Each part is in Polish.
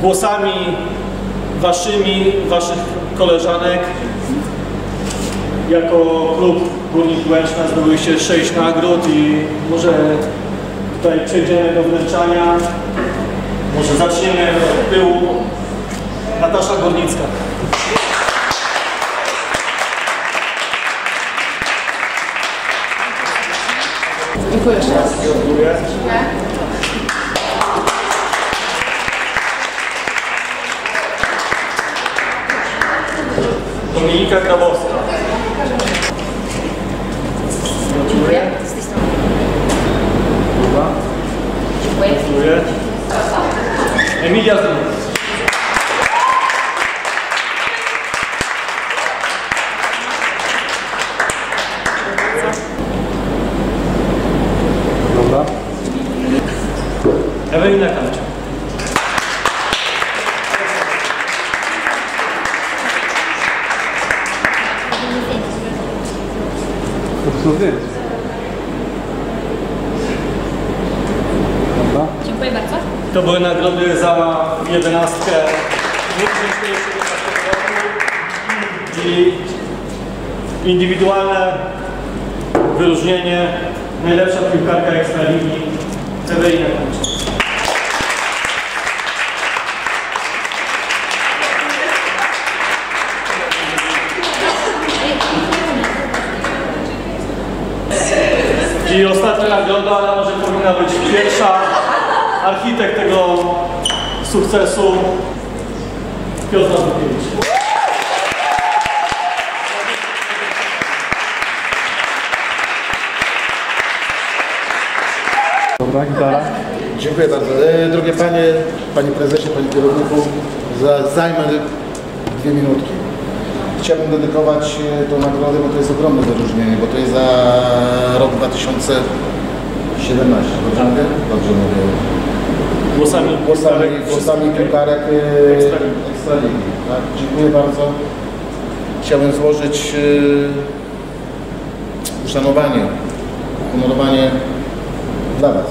głosami waszymi, waszych koleżanek. Jako klub Górnik Łęczna zdobyliście 6 nagród i może tutaj przejdziemy do wręczania. Może zaczniemy od tyłu. Natasza Górnicka. Dziękuję jeszcze raz. Dziękuję. Dominika Grabowska. Dziękuję. Z tej strony. Dziękuję. Dziękuję. Emilia Zdrowia. Dobra. Ewelina Kamczak. Dziękuję bardzo. To były nagrody za 11 2011 roku i indywidualne wyróżnienie najlepsza piłkarka Ekstraligi Ewelina Kamczak. I ostatnia nagroda, ale może powinna być pierwsza. Architekt tego sukcesu Piotr Zdokiewicz. Dobra, gitara. Dziękuję bardzo. Drogie panie, panie prezesie, panie kierowniku, zajmę 2 minutki. Chciałbym dedykować tą nagrodę, bo to jest ogromne wyróżnienie, bo to jest za rok 2017. Dobrze mówię? Dobrze mówię. Głosami piłkarek Ekstraligi. Tak? Dziękuję bardzo. Chciałbym złożyć uszanowanie, honorowanie dla was.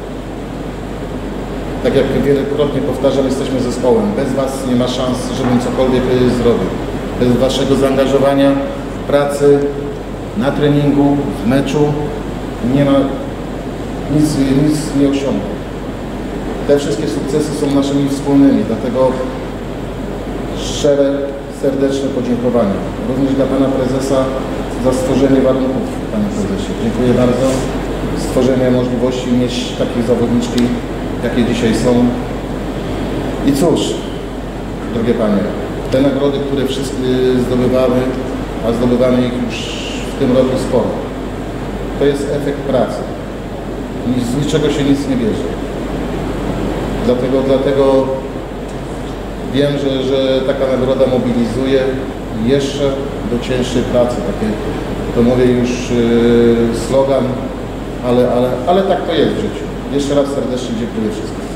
Tak jak wielokrotnie powtarzam, jesteśmy zespołem. Bez was nie ma szans, żebym cokolwiek zrobił. Bez waszego zaangażowania w pracy, na treningu, w meczu nie ma nic nie osiągnął. Te wszystkie sukcesy są naszymi wspólnymi, dlatego szczere, serdeczne podziękowania. Również dla pana prezesa za stworzenie warunków, panie prezesie. Dziękuję bardzo. Stworzenie możliwości mieć takie zawodniczki, jakie dzisiaj są. I cóż, drogie panie, te nagrody, które wszyscy zdobywamy, a zdobywamy ich już w tym roku sporo, to jest efekt pracy. Z niczego się nic nie bierze. Dlatego wiem, że taka nagroda mobilizuje jeszcze do cięższej pracy. Takie, to mówię już slogan, ale tak to jest w życiu. Jeszcze raz serdecznie dziękuję wszystkim.